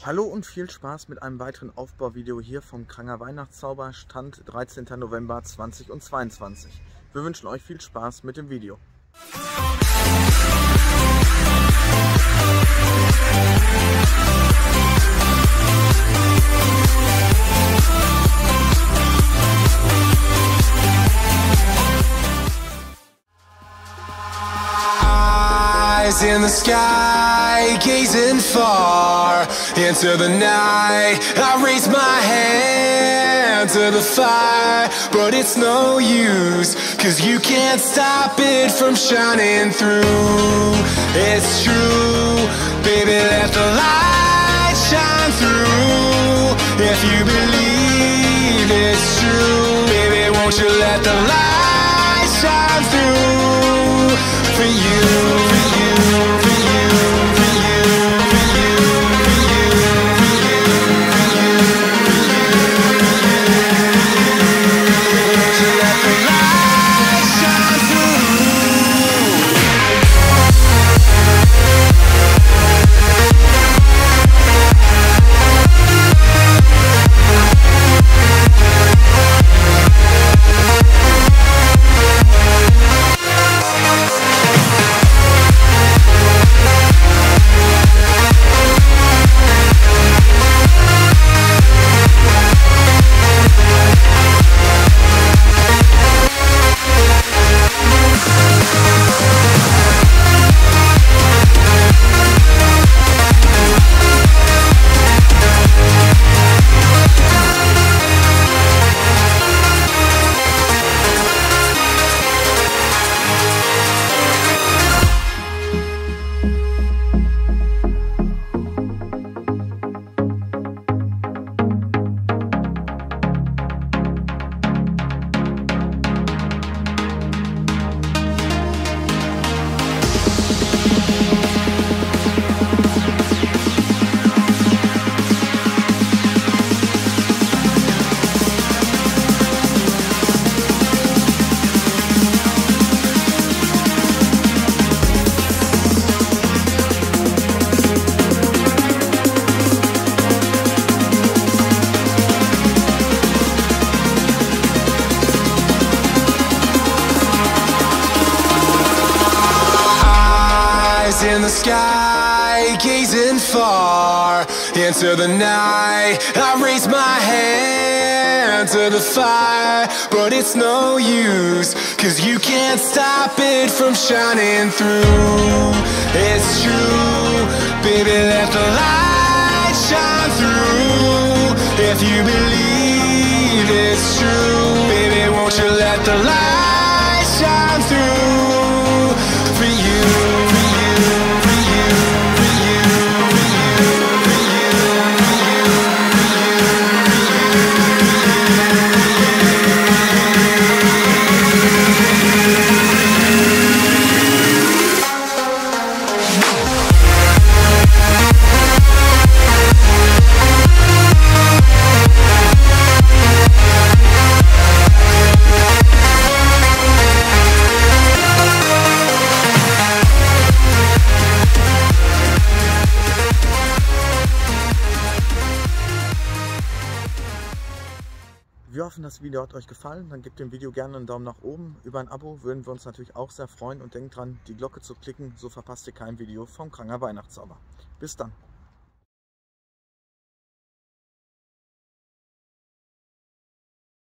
Hallo und viel Spaß mit einem weiteren Aufbauvideo hier vom Cranger Weihnachtszauber, Stand 13. November 2022. Wir wünschen euch viel Spaß mit dem Video. In the sky, gazing far into the night, I raise my hand to the fire, but it's no use, 'cause you can't stop it from shining through. It's true, baby, let the light shine through. If you believe it's true, baby, won't you let the light shine through for you. In the sky, gazing far into the night, I raise my hand to the fire, but it's no use, 'cause you can't stop it from shining through. It's true, baby, let the light shine through. If you believe it's true, baby, won't you let the light shine through for you. Wir hoffen, das Video hat euch gefallen. Dann gebt dem Video gerne einen Daumen nach oben. Über ein Abo würden wir uns natürlich auch sehr freuen. Und denkt dran, die Glocke zu klicken, so verpasst ihr kein Video vom Cranger Weihnachtszauber. Bis dann.